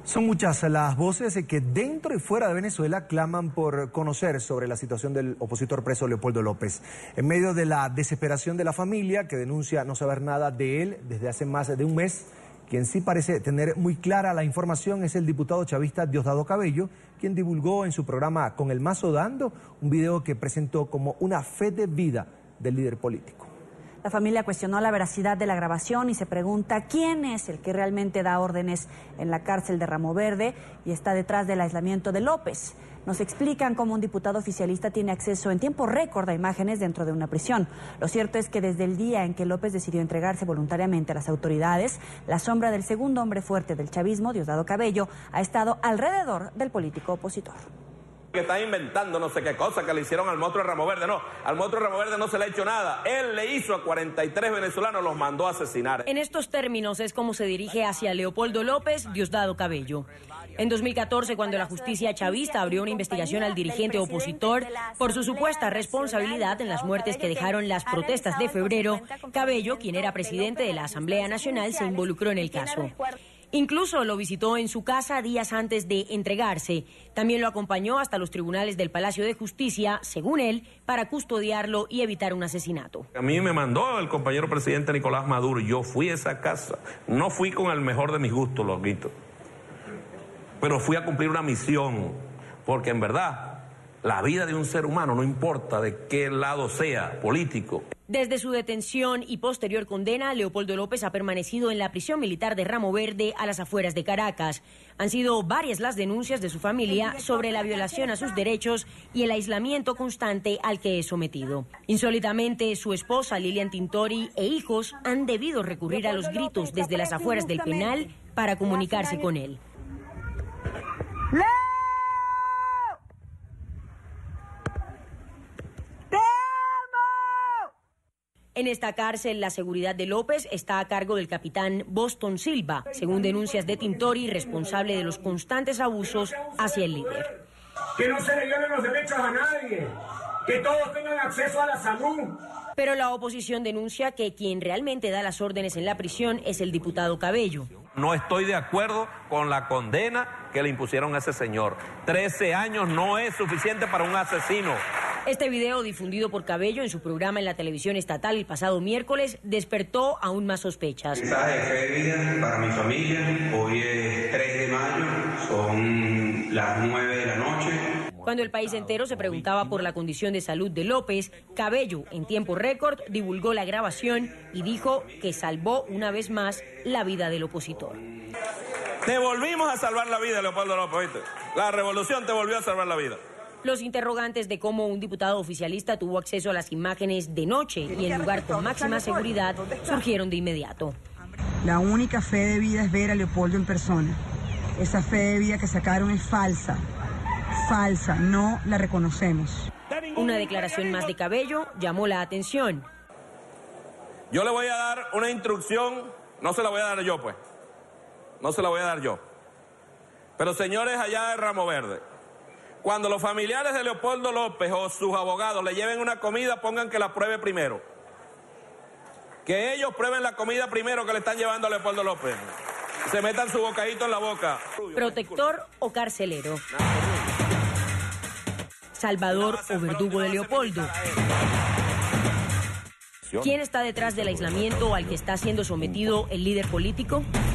Son muchas las voces que dentro y fuera de Venezuela claman por conocer sobre la situación del opositor preso Leopoldo López. En medio de la desesperación de la familia, que denuncia no saber nada de él desde hace más de un mes, quien sí parece tener muy clara la información es el diputado chavista Diosdado Cabello, quien divulgó en su programa Con el Mazo Dando un video que presentó como una fe de vida del líder político. La familia cuestionó la veracidad de la grabación y se pregunta quién es el que realmente da órdenes en la cárcel de Ramo Verde y está detrás del aislamiento de López. Nos explican cómo un diputado oficialista tiene acceso en tiempo récord a imágenes dentro de una prisión. Lo cierto es que desde el día en que López decidió entregarse voluntariamente a las autoridades, la sombra del segundo hombre fuerte del chavismo, Diosdado Cabello, ha estado alrededor del político opositor. Que está inventando no sé qué cosa que le hicieron al monstruo de Ramo Verde. No, al monstruo de Ramo Verde no se le ha hecho nada. Él le hizo a 43 venezolanos, los mandó a asesinar. En estos términos es como se dirige hacia Leopoldo López, Diosdado Cabello. En 2014, cuando la justicia chavista abrió una investigación al dirigente opositor por su supuesta responsabilidad en las muertes que dejaron las protestas de febrero, Cabello, quien era presidente de la Asamblea Nacional, se involucró en el caso. Incluso lo visitó en su casa días antes de entregarse. También lo acompañó hasta los tribunales del Palacio de Justicia, según él, para custodiarlo y evitar un asesinato. A mí me mandó el compañero presidente Nicolás Maduro y yo fui a esa casa. No fui con el mejor de mis gustos, loquito. Pero fui a cumplir una misión, porque en verdad la vida de un ser humano no importa de qué lado sea político. Desde su detención y posterior condena, Leopoldo López ha permanecido en la prisión militar de Ramo Verde a las afueras de Caracas. Han sido varias las denuncias de su familia sobre la violación a sus derechos y el aislamiento constante al que es sometido. Insólitamente, su esposa Lilian Tintori e hijos han debido recurrir a los gritos desde las afueras del penal para comunicarse con él. En esta cárcel, la seguridad de López está a cargo del capitán Boston Silva, según denuncias de Tintori, responsable de los constantes abusos hacia el líder. Que no se le violen los derechos a nadie, que todos tengan acceso a la salud. Pero la oposición denuncia que quien realmente da las órdenes en la prisión es el diputado Cabello. No estoy de acuerdo con la condena que le impusieron a ese señor. 13 años no es suficiente para un asesino. Este video, difundido por Cabello en su programa en la televisión estatal el pasado miércoles, despertó aún más sospechas. Mensaje de fe de vida para mi familia. Hoy es 3 de mayo, son las 9 de la noche. Cuando el país entero se preguntaba por la condición de salud de López, Cabello, en tiempo récord, divulgó la grabación y dijo que salvó una vez más la vida del opositor. Te volvimos a salvar la vida, Leopoldo López, ¿viste? La revolución te volvió a salvar la vida. Los interrogantes de cómo un diputado oficialista tuvo acceso a las imágenes de noche y en lugar con máxima seguridad surgieron de inmediato. La única fe de vida es ver a Leopoldo en persona. Esa fe de vida que sacaron es falsa. Falsa, no la reconocemos. Una declaración más de Cabello llamó la atención. Yo le voy a dar una instrucción, no se la voy a dar yo, pues. No se la voy a dar yo. Pero señores allá de Ramo Verde, cuando los familiares de Leopoldo López o sus abogados le lleven una comida, pongan que la pruebe primero. Que ellos prueben la comida primero que le están llevando a Leopoldo López. Se metan su bocadito en la boca. ¿Protector o carcelero? ¿Salvador o verdugo de Leopoldo? ¿Quién está detrás del aislamiento al que está siendo sometido el líder político?